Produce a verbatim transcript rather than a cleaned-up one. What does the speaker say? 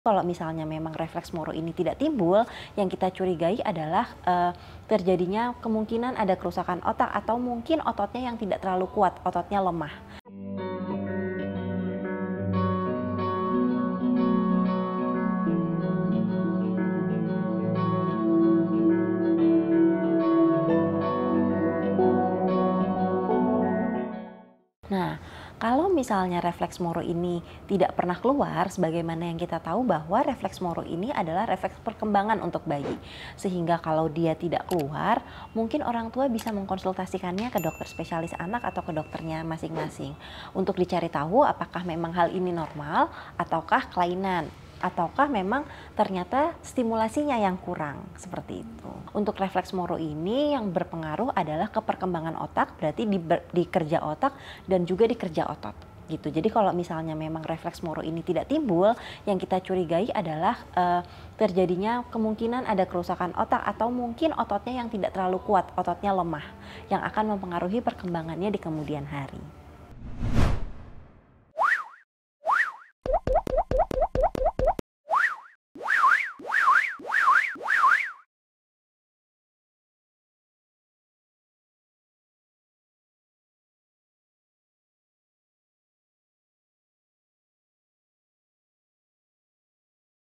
Kalau misalnya memang refleks moro ini tidak timbul, yang kita curigai adalah eee, terjadinya kemungkinan ada kerusakan otak atau mungkin ototnya yang tidak terlalu kuat, ototnya lemah. Nah, kalau misalnya refleks moro ini tidak pernah keluar, sebagaimana yang kita tahu bahwa refleks moro ini adalah refleks perkembangan untuk bayi. Sehingga kalau dia tidak keluar, mungkin orang tua bisa mengkonsultasikannya ke dokter spesialis anak atau ke dokternya masing-masing. Untuk dicari tahu apakah memang hal ini normal ataukah kelainan. Ataukah memang ternyata stimulasinya yang kurang, seperti itu. Untuk refleks moro ini yang berpengaruh adalah ke perkembangan otak, berarti di, di kerja otak dan juga di kerja otot gitu. Jadi kalau misalnya memang refleks moro ini tidak timbul, yang kita curigai adalah uh, terjadinya kemungkinan ada kerusakan otak atau mungkin ototnya yang tidak terlalu kuat, ototnya lemah, yang akan mempengaruhi perkembangannya di kemudian hari.